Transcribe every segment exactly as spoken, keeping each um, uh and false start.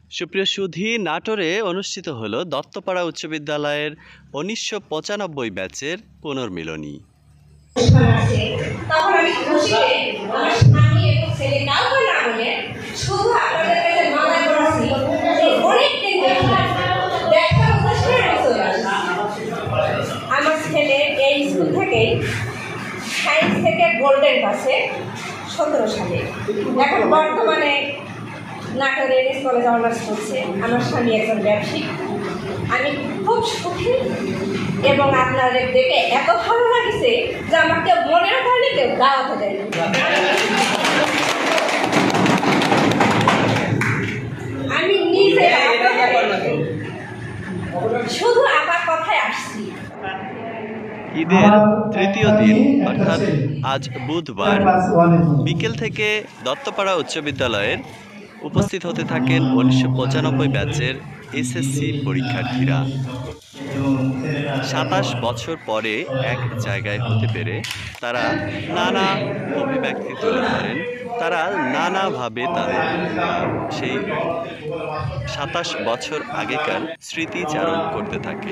সুপ্রিয় সুধী, নাটোরে অনুষ্ঠিত হলো দত্তপাড়া উচ্চ বিদ্যালয়ের উনিশশো পঁচানব্বই ব্যাচের পুনর্মিলনী। আমার ছেলে এই স্কুল থেকেই সায়েন্স থেকে গোল্ডেন পাশে সতেরো সালে, এখন বর্তমানে নাটোরে এসএসস কলেজে অনার্স করছে। আমার স্বামী একজন ব্যবসায়ী। আমি খুব সুখী এবং আপনাদের দেখে এত ভালো লাগছে যে আমাকে মনে রাখলে কেউ দাওয়াতে দেয়। আমি নিজে শুধু আমার কথায় আসছি। ঈদের তৃতীয় দিন অর্থাৎ আজ বুধবার বিকেল থেকে দত্তপাড়া উচ্চ বিদ্যালয়ের উপস্থিত হতে থাকেন উনিশশো পঁচানব্বই ব্যাচের এসএসসি পরীক্ষার্থীরা। সাতাশ বছর পরে এক জায়গায় হতে পেরে তারা নানা অভিব্যক্তি তুলে ধরেন। তারা নানাভাবে তাদের সেই সাতাশ বছর আগেকার স্মৃতিচারণ করতে থাকে।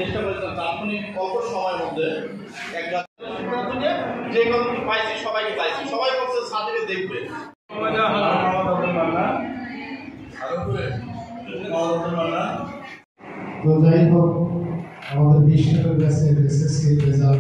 তো যাই হোক, আমাদের বিশ্বকাপ ব্যাচে এসএসসি রেজাল্ট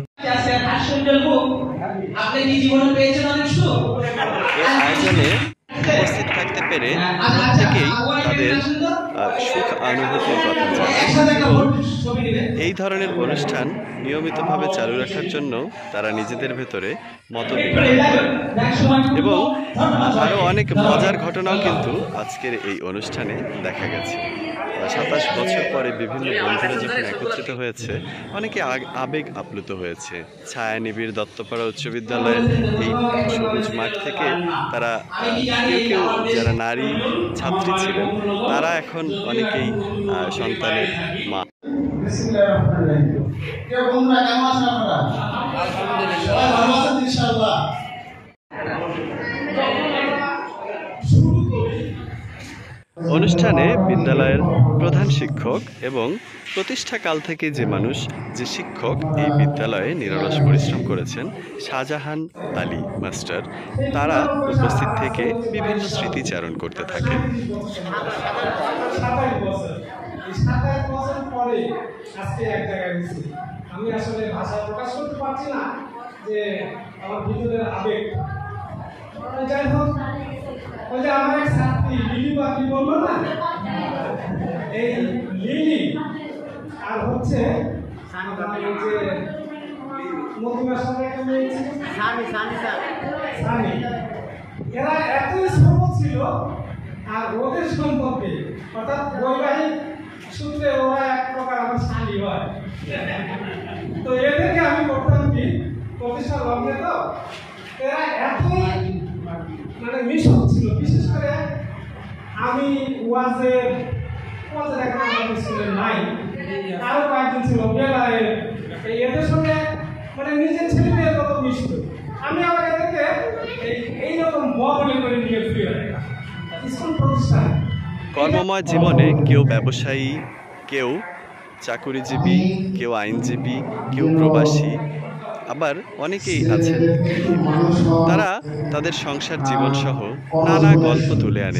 আপনি কি জীবনে পেয়েছেন অনেক সুখ? এই আয়োজনে উপস্থিত থাকতে পেরে প্রত্যেকেই তাদের সুখ অনুভূতির কথা জানান। এই ধরনের অনুষ্ঠান নিয়মিতভাবে চালু রাখার জন্য তারা নিজেদের ভেতরে মতবিনিময় করেন এবং আরও অনেক মজার ঘটনাও কিন্তু আজকের এই অনুষ্ঠানে দেখা গেছে। সাতাশ বছর পরে বিভিন্ন বন্ধুরা যখন একত্রিত হয়েছে, অনেকে আবেগ আপ্লুত হয়েছে। ছায়ানিবিড় দত্তপাড়া উচ্চ বিদ্যালয়ের এই সবুজ মাঠ থেকে তারা কেউ কেউ যারা নারী ছাত্রী ছিলেন, তারা এখন অনেকেই সন্তানের মা। অনুষ্ঠানে বিদ্যালয়ের প্রধান শিক্ষক এবং প্রতিষ্ঠাকাল থেকে যে মানুষ যে শিক্ষক এই বিদ্যালয়ে নিরলস পরিশ্রম করেছেন, শাহজাহান আলী মাস্টার, তারা উপস্থিত থেকে বিভিন্ন স্মৃতিচারণ করতে থাকেন। আমি আসলে ভাষা প্রকাশ করতে পারছি না যে আমার ভিতরের আবেগ। যাই হোক, ওই যে আমার এক ছাত্রী লিলি বাকি বললো না, এই লিলি আর হচ্ছে যে মধুমার সাথে একটা মেয়ে ছিল সানি, সানি সানি, এরা এতই ছোট ছিল আর ওদের সম্পর্কে অর্থাৎ বৈবাহিক সূত্রে ওরা এক প্রকার আমার শালি হয়। তো এদেরকে আমি করতাম কি প্রতিষ্ঠা লগ্নে, তো এরা এতই মানে মিশক ছিল। বিশেষ করে আমি ওয়াজের ওয়াজের একটা আমাদের ছিল নাই, আরো কয়েকজন ছিল বেলায়, এদের সঙ্গে মানে নিজের ছেলে মেয়ের মতো মিশত। আমি আবার এদেরকে এইরকম বলে করে নিয়ে ফিরে স্কুল প্রতিষ্ঠান। কর্মময় জীবনে কেউ ব্যবসায়ী, কেউ চাকুরিজীবী, কেউ আইনজীবী, কেউ প্রবাসী, আবার অনেকেই আছেন তারা তাদের সংসার জীবন সহ নানা গল্প তুলে আনে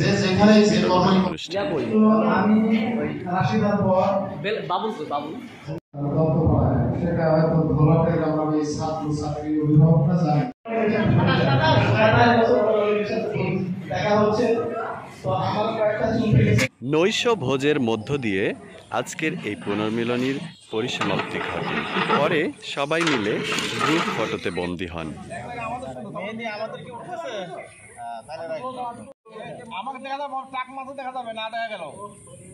নৈশ ভোজের মধ্য দিয়ে আজকের এই পুনর্মিলনীর পরিসমাপ্তি ঘটে। পরে সবাই মিলে গ্রুপ ফটোতে বন্দী হন। আমাকে দেখা যাবে, টাক মাথা দেখা যাবে না, দেখা গেল।